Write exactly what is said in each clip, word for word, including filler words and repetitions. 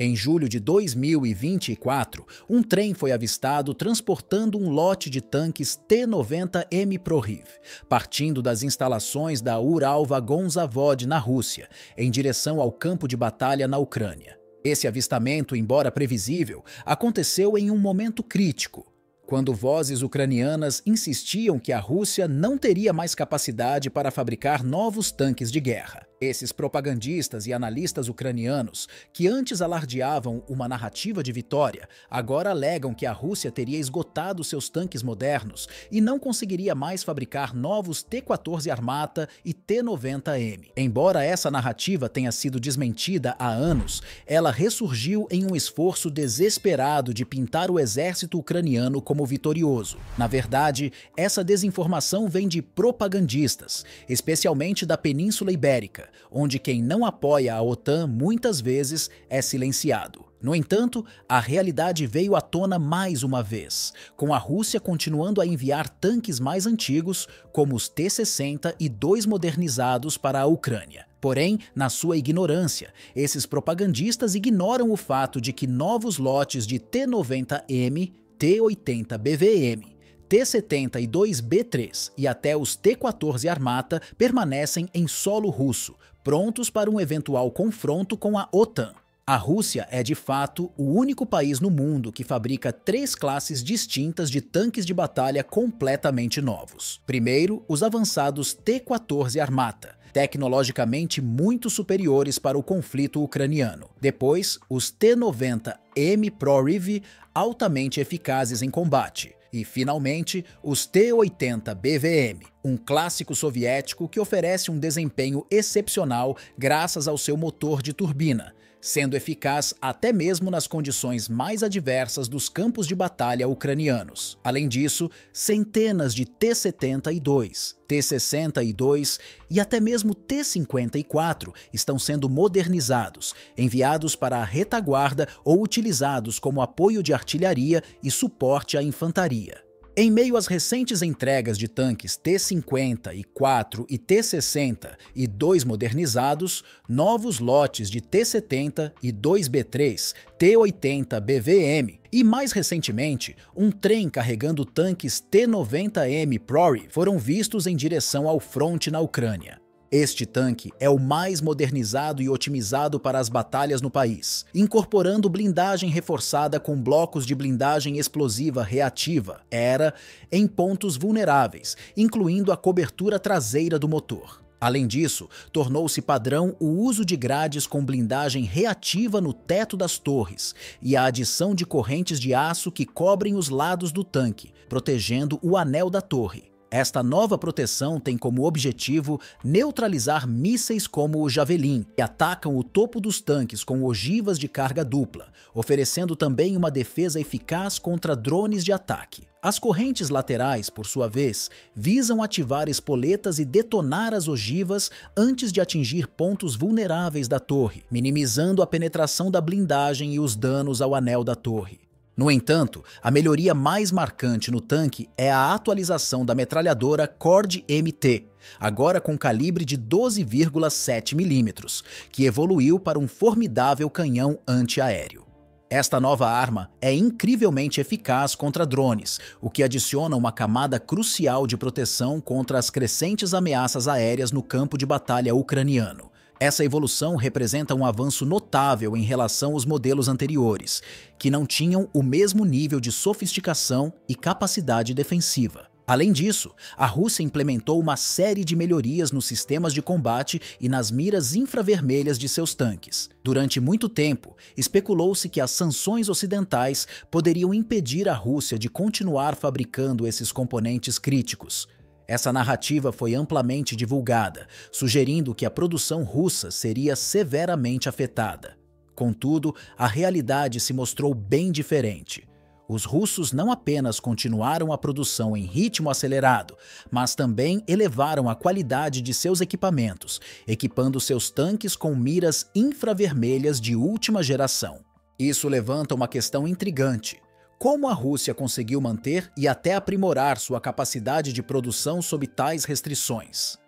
Em julho de dois mil e vinte e quatro, um trem foi avistado transportando um lote de tanques T noventa M Proriv, partindo das instalações da Ural-Vagonzavod na Rússia, em direção ao campo de batalha na Ucrânia. Esse avistamento, embora previsível, aconteceu em um momento crítico, quando vozes ucranianas insistiam que a Rússia não teria mais capacidade para fabricar novos tanques de guerra. Esses propagandistas e analistas ucranianos, que antes alardeavam uma narrativa de vitória, agora alegam que a Rússia teria esgotado seus tanques modernos e não conseguiria mais fabricar novos T quatorze Armata e T noventa M. Embora essa narrativa tenha sido desmentida há anos, ela ressurgiu em um esforço desesperado de pintar o exército ucraniano como vitorioso. Na verdade, essa desinformação vem de propagandistas, especialmente da Península Ibérica, onde quem não apoia a OTAN muitas vezes é silenciado. No entanto, a realidade veio à tona mais uma vez, com a Rússia continuando a enviar tanques mais antigos, como os T sessenta e dois modernizados para a Ucrânia. Porém, na sua ignorância, esses propagandistas ignoram o fato de que novos lotes de T noventa M, T oitenta B V M, T setenta e dois B três e até os T quatorze Armata permanecem em solo russo, prontos para um eventual confronto com a OTAN. A Rússia é, de fato, o único país no mundo que fabrica três classes distintas de tanques de batalha completamente novos. Primeiro, os avançados T quatorze Armata, tecnologicamente muito superiores para o conflito ucraniano. Depois, os T noventa M Proriv, altamente eficazes em combate. E, finalmente, os T oitenta B V M, um clássico soviético que oferece um desempenho excepcional graças ao seu motor de turbina, sendo eficaz até mesmo nas condições mais adversas dos campos de batalha ucranianos. Além disso, centenas de T setenta e dois, T sessenta e dois e até mesmo T cinquenta e quatro estão sendo modernizados, enviados para a retaguarda ou utilizados como apoio de artilharia e suporte à infantaria. Em meio às recentes entregas de tanques T cinquenta e quatro e T sessenta e dois modernizados, novos lotes de T setenta e dois B três, T oitenta B V M e, mais recentemente, um trem carregando tanques T noventa M Proriv foram vistos em direção ao fronte na Ucrânia. Este tanque é o mais modernizado e otimizado para as batalhas no país, incorporando blindagem reforçada com blocos de blindagem explosiva reativa, E R A, em pontos vulneráveis, incluindo a cobertura traseira do motor. Além disso, tornou-se padrão o uso de grades com blindagem reativa no teto das torres e a adição de correntes de aço que cobrem os lados do tanque, protegendo o anel da torre. Esta nova proteção tem como objetivo neutralizar mísseis como o Javelin, que atacam o topo dos tanques com ogivas de carga dupla, oferecendo também uma defesa eficaz contra drones de ataque. As correntes laterais, por sua vez, visam ativar espoletas e detonar as ogivas antes de atingir pontos vulneráveis da torre, minimizando a penetração da blindagem e os danos ao anel da torre. No entanto, a melhoria mais marcante no tanque é a atualização da metralhadora Cord M T, agora com calibre de doze vírgula sete milímetros, que evoluiu para um formidável canhão antiaéreo. Esta nova arma é incrivelmente eficaz contra drones, o que adiciona uma camada crucial de proteção contra as crescentes ameaças aéreas no campo de batalha ucraniano. Essa evolução representa um avanço notável em relação aos modelos anteriores, que não tinham o mesmo nível de sofisticação e capacidade defensiva. Além disso, a Rússia implementou uma série de melhorias nos sistemas de combate e nas miras infravermelhas de seus tanques. Durante muito tempo, especulou-se que as sanções ocidentais poderiam impedir a Rússia de continuar fabricando esses componentes críticos. Essa narrativa foi amplamente divulgada, sugerindo que a produção russa seria severamente afetada. Contudo, a realidade se mostrou bem diferente. Os russos não apenas continuaram a produção em ritmo acelerado, mas também elevaram a qualidade de seus equipamentos, equipando seus tanques com miras infravermelhas de última geração. Isso levanta uma questão intrigante. Como a Rússia conseguiu manter e até aprimorar sua capacidade de produção sob tais restrições?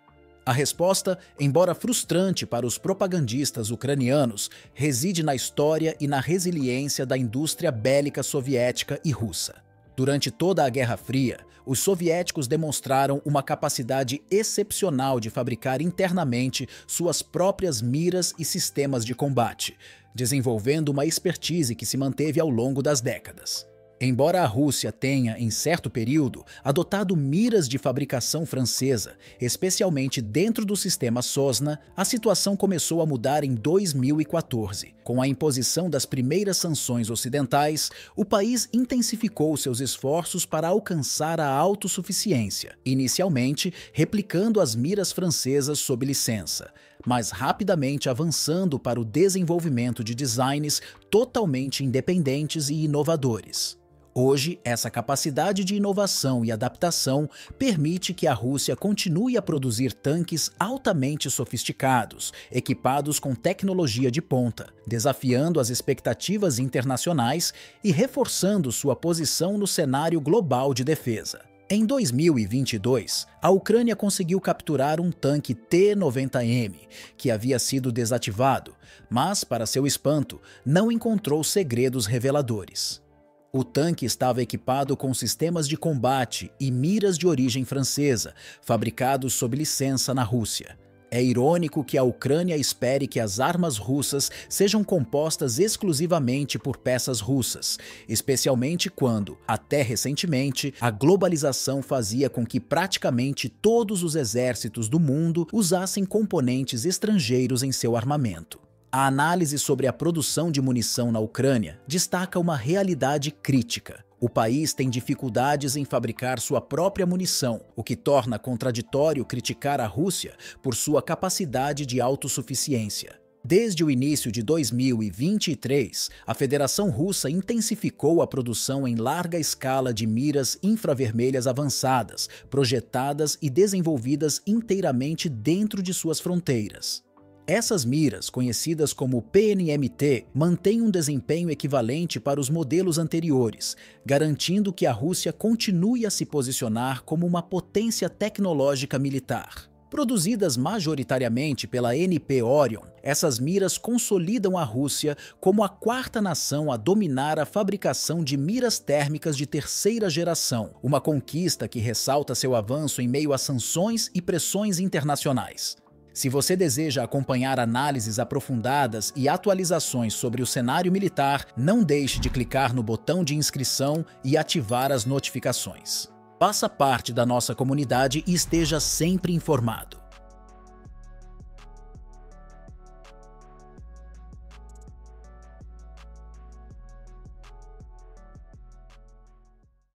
A resposta, embora frustrante para os propagandistas ucranianos, reside na história e na resiliência da indústria bélica soviética e russa. Durante toda a Guerra Fria, os soviéticos demonstraram uma capacidade excepcional de fabricar internamente suas próprias miras e sistemas de combate, desenvolvendo uma expertise que se manteve ao longo das décadas. Embora a Rússia tenha, em certo período, adotado miras de fabricação francesa, especialmente dentro do sistema Sosna, a situação começou a mudar em dois mil e quatorze. Com a imposição das primeiras sanções ocidentais, o país intensificou seus esforços para alcançar a autossuficiência, inicialmente replicando as miras francesas sob licença, mas rapidamente avançando para o desenvolvimento de designs totalmente independentes e inovadores. Hoje, essa capacidade de inovação e adaptação permite que a Rússia continue a produzir tanques altamente sofisticados, equipados com tecnologia de ponta, desafiando as expectativas internacionais e reforçando sua posição no cenário global de defesa. Em dois mil e vinte e dois, a Ucrânia conseguiu capturar um tanque T noventa M, que havia sido desativado, mas, para seu espanto, não encontrou segredos reveladores. O tanque estava equipado com sistemas de combate e miras de origem francesa, fabricados sob licença na Rússia. É irônico que a Ucrânia espere que as armas russas sejam compostas exclusivamente por peças russas, especialmente quando, até recentemente, a globalização fazia com que praticamente todos os exércitos do mundo usassem componentes estrangeiros em seu armamento. A análise sobre a produção de munição na Ucrânia destaca uma realidade crítica. O país tem dificuldades em fabricar sua própria munição, o que torna contraditório criticar a Rússia por sua capacidade de autossuficiência. Desde o início de dois mil e vinte e três, a Federação Russa intensificou a produção em larga escala de miras infravermelhas avançadas, projetadas e desenvolvidas inteiramente dentro de suas fronteiras. Essas miras, conhecidas como P N M T, mantêm um desempenho equivalente para os modelos anteriores, garantindo que a Rússia continue a se posicionar como uma potência tecnológica militar. Produzidas majoritariamente pela N P Orion, essas miras consolidam a Rússia como a quarta nação a dominar a fabricação de miras térmicas de terceira geração, uma conquista que ressalta seu avanço em meio a sanções e pressões internacionais. Se você deseja acompanhar análises aprofundadas e atualizações sobre o cenário militar, não deixe de clicar no botão de inscrição e ativar as notificações. Faça parte da nossa comunidade e esteja sempre informado.